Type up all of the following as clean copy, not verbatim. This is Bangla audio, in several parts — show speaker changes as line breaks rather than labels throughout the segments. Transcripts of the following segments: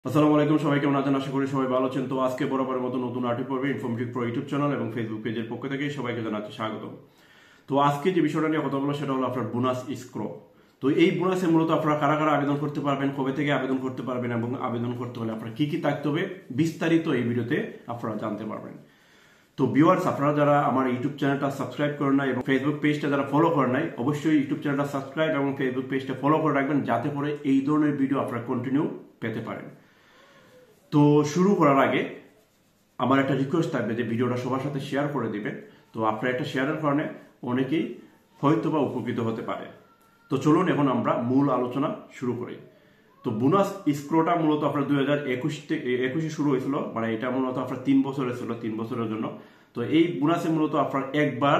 আসসালামু আলাইকুম, সবাই কেমন আছেন? আশা করি সবাই ভালো আছেন। তো আজকে বরাবরের মতো নতুন আর্টিকেল পড়বে ইনফরমেটিভ প্রো ইউটিউব চ্যানেল এবং ফেসবুক পেজের পক্ষ থেকে সবাইকে জানাচ্ছি স্বাগত। তো আজকে যে বিষয়টা নিয়ে কথা বলবো সেটা হলো আপনার বোনাস ইসক্রো। তো এই বোনাসে মূলত আপনারা কারা কারা আবেদন করতে পারবেন, কবে থেকে আবেদন করতে পারবেন এবং আবেদন করতে হলে আপনার কি কি থাকতে হবে বিস্তারিত এই ভিডিওতে আপনারা জানতে পারবেন। তো ভিউয়ার্স, আপনারা যারা আমার ইউটিউব চ্যানেলটা সাবস্ক্রাইব করেন নাই এবং ফেসবুক পেজটা যারা ফলো করেন নাই, অবশ্যই ইউটিউব চ্যানেলটা সাবস্ক্রাইব এবং ফেসবুক পেজটা ফলো করে রাখবেন, যাতে করে এই ধরনের ভিডিও আপনারা কন্টিনিউ পেতে পারেন। তো শুরু করার আগে আমার একটা রিকোয়েস্ট থাকবে যে ভিডিওটা সবার সাথে শেয়ার করে দিবেন। তো আপনার একটা শেয়ারের কারণে অনেকেই হয়তো বা উপকৃত হতে পারে। তো চলুন এখন আমরা মূল আলোচনা শুরু করি। তো বোনাস ইসক্রোটা মূলত আপনার 2021 শুরু হয়েছিল, মানে এটা মূলত আপনার 3 বছরের ছিল, 3 বছরের জন্য। তো এই বোনাসে মূলত আপনার একবার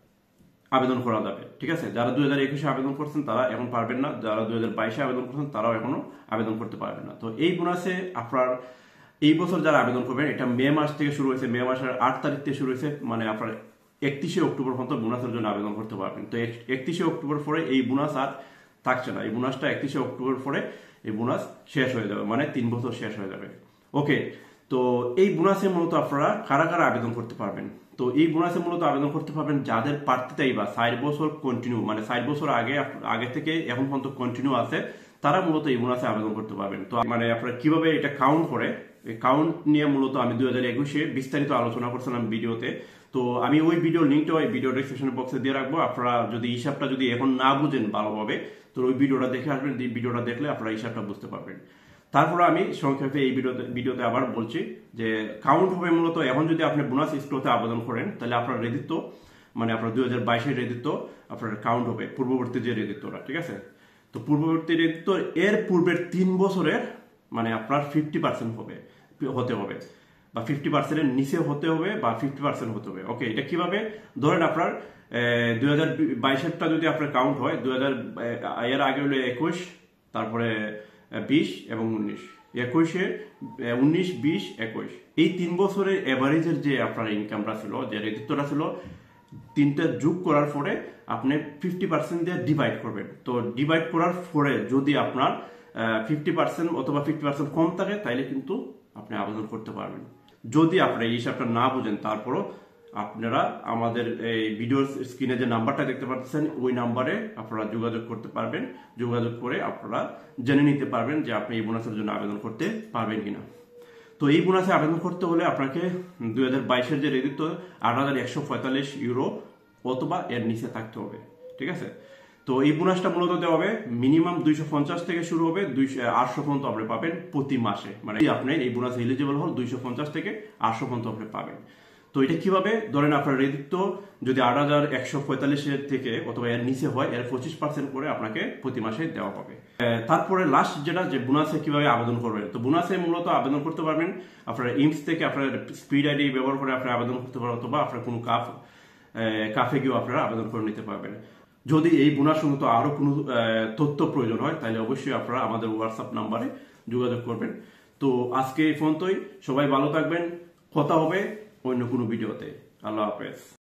আবেদন করা যাবে, ঠিক আছে? যারা 2021 আবেদন করছেন তারা এখন পারবেন না, যারা 2022 আবেদন করছেন তারাও এখনো আবেদন করতে পারবেন না। তো এই বোনাসে আপনার এই বছর যারা আবেদন করবেন, এটা মে মাস থেকে শুরু হয়েছে, মে মাসের 8 তারিখ থেকে শুরু হয়েছে, মানে আপনার 31শে অক্টোবর পর্যন্ত বোনাসের জন্য আবেদন করতে পারবেন। তো 31শে অক্টোবর পরে এই বোনাস আর থাকছে না। এই বোনাসটা 31শে অক্টোবর পরে এই বোনাস শেষ হয়ে যাবে, মানে 3 বছর শেষ হয়ে যাবে। ওকে, তো এই বোনাসে মূলত আপনারা কারা কারা আবেদন করতে পারবেন? তো এই বোনাসে মূলত আবেদন করতে পারবেন যাদের প্রার্থীতাই বা 4 বছর কন্টিনিউ, মানে 4 বছর আগে থেকে এখন পর্যন্ত কন্টিনিউ আছে, তারা মূলত এই বোনাসে আবেদন করতে পারবেন। তো মানে আপনারা কিভাবে এটা কাউন্ট করে, এই কাউন্ট নিয়ে মূলত আমি 2021 বিস্তারিত আলোচনা করছিলাম ভিডিওতে। তো আমি ওই ভিডিও লিঙ্কটা ওই ভিডিও ডেসক্রিপশন বক্সে দিয়ে রাখবো। আপনারা যদি হিসাবটা যদি এখন না বুঝেন ভালোভাবে, তো ওই ভিডিওটা দেখে আসবেন, ভিডিওটা দেখলে আপনারা হিসাবটা বুঝতে পারবেন। তারপরে আমি সংক্ষেপে এই ভিডিওতে আবার বলছি যে কাউন্ট হবে মূলত এখন যদি আপনি বোনাস ইসক্রোতে আবেদন করেন, তাহলে আপনার রেদিত্ব, মানে আপনার 2022 রেদিত্ব আপনার কাউন্ট হবে, পূর্ববর্তী যে রেদিত্বটা, ঠিক আছে? তো পূর্ববর্তী রেদিত্ব এর পূর্বের 3 বছরের মানে আপনার 50% হতে হবে, বা 50%-এর নিচে হতে হবে, বা 50% হতে হবে। ওকে, এটা কিভাবে? ধরেন আপনার 2022-এরটা যদি আপনার কাউন্ট হয়, এর আগে হলো 21, তারপরে 20 এবং 19, 19, 20, 21, এই 3 বছরের এভারেজের যে আপনার ইনকামটা ছিল, যে রেদিত্বটা ছিল, তিনটা যোগ করার পরে আপনি 50% দিয়ে ডিভাইড করবেন। তো ডিভাইড করার পরে যদি আপনার 50% অথবা 50% কম থাকে, তাইলে কিন্তু আপনি আবেদন করতে পারবেন। যদি আপনি এই হিসাবটা না বুঝেন, তারপরও আপনারা আমাদের এই ভিডিওর স্ক্রিনে যে নাম্বারটা দেখতে পাচ্ছেন, ওই নাম্বারে আপনারা যোগাযোগ করতে পারবেন। যোগাযোগ করে আপনারা জেনে নিতে পারবেন যে আপনি এই বোনাসের জন্য আবেদন করতে পারবেন কিনা। তো এই বোনাসে আবেদন করতে হলে আপনাকে 2022-এর যে রেদিত্ব 8,145 ইউরো অথবা এর নিচে থাকতে হবে, ঠিক আছে? তো এই বোনাসটা মূলত দেওয়া হবে মিনিমাম 250 থেকে শুরু হবে, 800 পর্যন্ত আপনি পাবেন প্রতি মাসে। মানে আপনি এই বোনাস এলিজিবল হল 250 থেকে 800 পর্যন্ত আপনি পাবেন। তো এটা কিভাবে? ধরেন আপনার রেদিত্ব যদি 8,145-এর থেকে অথবা এর নিচে হয়, এর 25% করে আপনাকে প্রতি মাসে দেওয়া হবে। তারপরে লাস্ট যেটা, যে বোনাসে কিভাবে আবেদন করবেন। তো বোনাসে মূলত আবেদন করতে পারবেন আপনার ইনপস থেকে, আপনার স্পিড আইডি ব্যবহার করে আপনি আবেদন করতে পারবেন, অথবা আপনার কোনো কাফে গিয়েও আপনারা আবেদন করে নিতে পারবেন। যদি এই বোনাস সংক্রান্ত আরো কোনো তথ্য প্রয়োজন হয়, তাহলে অবশ্যই আপনারা আমাদের হোয়াটসঅ্যাপ নাম্বারে যোগাযোগ করবেন। তো আজকে এই পর্যন্তই, সবাই ভালো থাকবেন, কথা হবে অন্য কোনো ভিডিওতে। আল্লাহ হাফেজ।